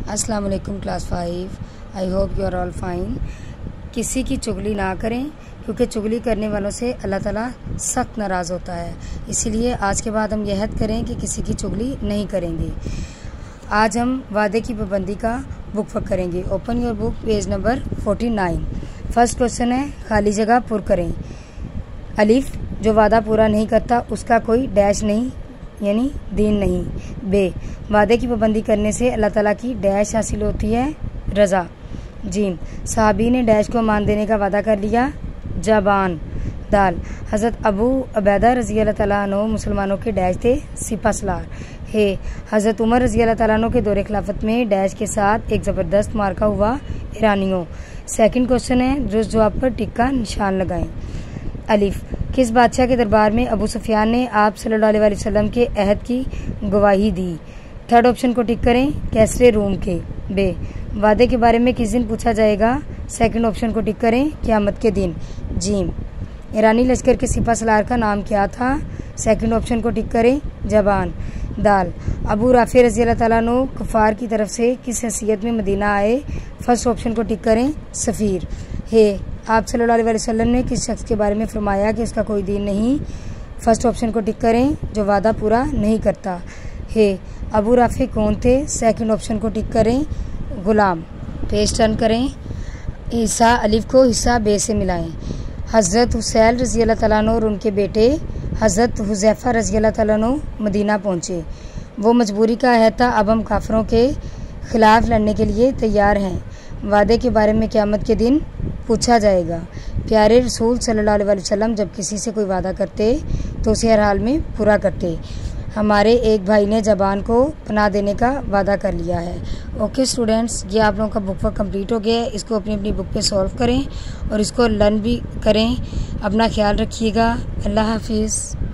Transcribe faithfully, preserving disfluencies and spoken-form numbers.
अस्सलाम वालेकुम class five. I hope you are all fine. किसी की चुगली ना करें क्योंकि चुगली करने वालों से अल्लाह ताला सख्त नाराज़ होता है। इसीलिए आज के बाद हम यह हद करें कि किसी की चुगली नहीं करेंगे। आज हम वादे की पाबंदी का बुक वर्क करेंगे। Open your book, page number forty nine. First question है, खाली जगह पुर करें। अलिफ, जो वादा पूरा नहीं करता उसका कोई डैश नहीं यानी दीन नहीं। बे, वादे की पाबंदी करने से अल्लाह ताला की डैश हासिल होती है, रज़ा। जीम, साहबी ने डैश को मान देने का वादा कर लिया, जबान। दाल, हज़रत अबू अबैदा रज़ी अल्लाह तआला अन्हु मुसलमानों के डैश थे, सिपहसालार। हे, हज़रत उमर रज़ी अल्लाह तआला अन्हु के दौरे खिलाफत में डैश के साथ एक ज़बरदस्त मार्का हुआ, ईरानियों। सेकंड क्वेश्चन है, जो जवाब पर टिक का निशान लगाएं। अलिफ, किस बादशाह के दरबार में अबू सुफियान ने आप सल्लल्लाहु अलैहि वसल्लम के अहद की गवाही दी। थर्ड ऑप्शन को टिक करें, कैसरे रूम के। बे, वादे के बारे में किस दिन पूछा जाएगा। सेकंड ऑप्शन को टिक करें, क़यामत के दिन। जीम, ईरानी लश्कर के सिपहसालार का नाम क्या था। सेकंड ऑप्शन को टिक करें, जबान। दाल, अबू राफे रज़ी अल्लाह तआला अन्हु कुफार की तरफ से किस हैसियत में मदीना आए। फर्स्ट ऑप्शन को टिक करें, सफ़ीर। हे, आप सल्लल्लाहु अलैहि वसल्लम ने किस शख्स के बारे में फरमाया कि इसका कोई दीन नहीं। फर्स्ट ऑप्शन को टिक करें, जो वादा पूरा नहीं करता। हे, अबू राफे कौन थे। सेकंड ऑप्शन को टिक करें, गुलाम। पेज टर्न करें। हिस्सा अलिफ को हिस्सा बे से मिलाएं। हज़रत हुसैन रज़ी अल्लाह तआला अन्हु और उनके बेटे हज़रत हुज़ैफ़ा रज़ी अल्लाह तआला अन्हु मदीना पहुँचे। वो मजबूरी का अहद था, अब हम काफिरों के खिलाफ लड़ने के लिए तैयार हैं। वादे के बारे में क़यामत के दिन पूछा जाएगा। प्यारे रसूल सल्लल्लाहु अलैहि वसल्लम जब किसी से कोई वादा करते तो उसे हर हाल में पूरा करते। हमारे एक भाई ने ज़बान को पनाह देने का वादा कर लिया है। ओके स्टूडेंट्स, ये आप लोगों का बुक वर्क कंप्लीट हो गया है। इसको अपनी अपनी बुक पे सॉल्व करें और इसको लर्न भी करें। अपना ख्याल रखिएगा। अल्लाह हाफिज़।